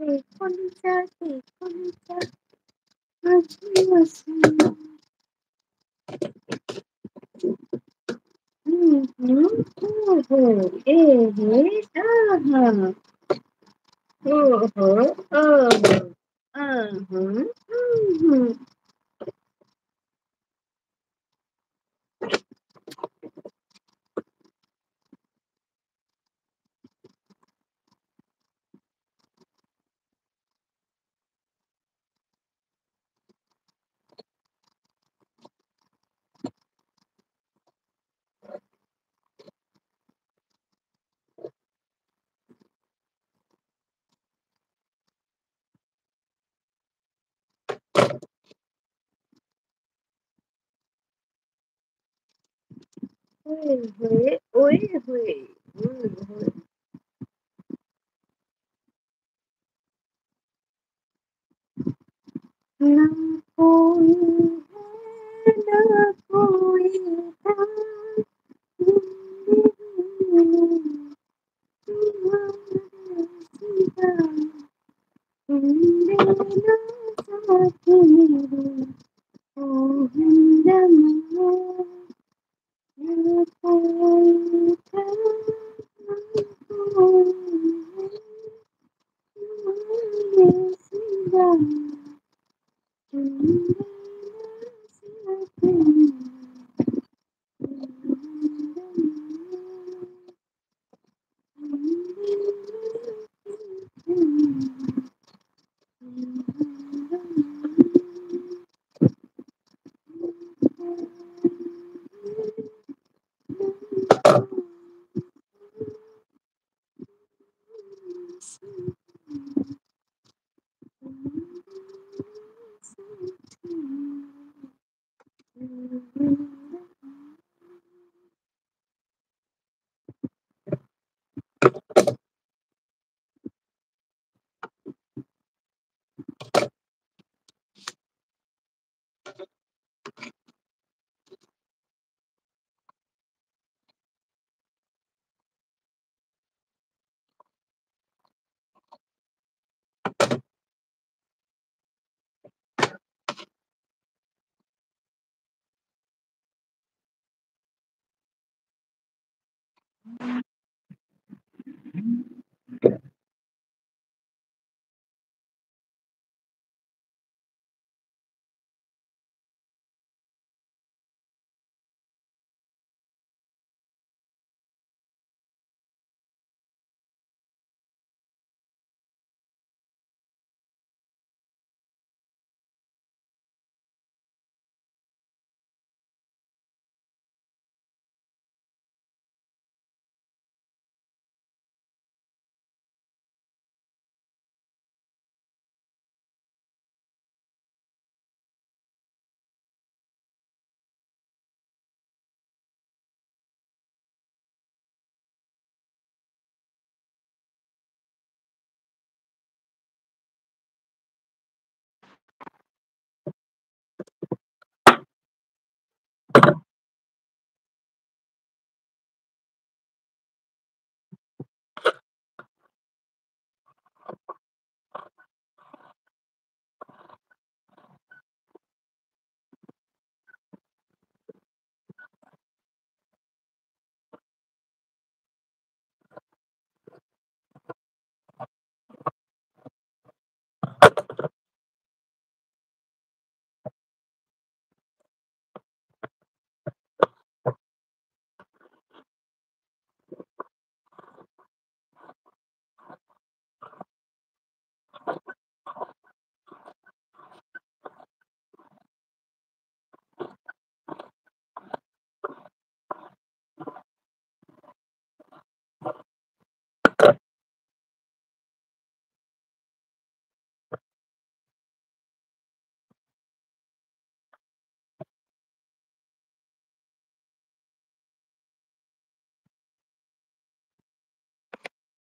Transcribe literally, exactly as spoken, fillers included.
एकोणीसच्या एकोणीसच्या आजपासून हं, हं. हो, हो. ए, हे, आहा! हो, हो. ओ, हो. हं, हं. हं, हं. होय, होय. होय, होय. होय, होय. ना कोई है, ना कोई था, जिंदगी में तुम्हारे सिवा, तुम बिना साथ मेरे ओ हमदम, ना कोई था, ना कोई है, तुम्हारे सिवा, तुम बिना साथ मेरे ओ हमदम।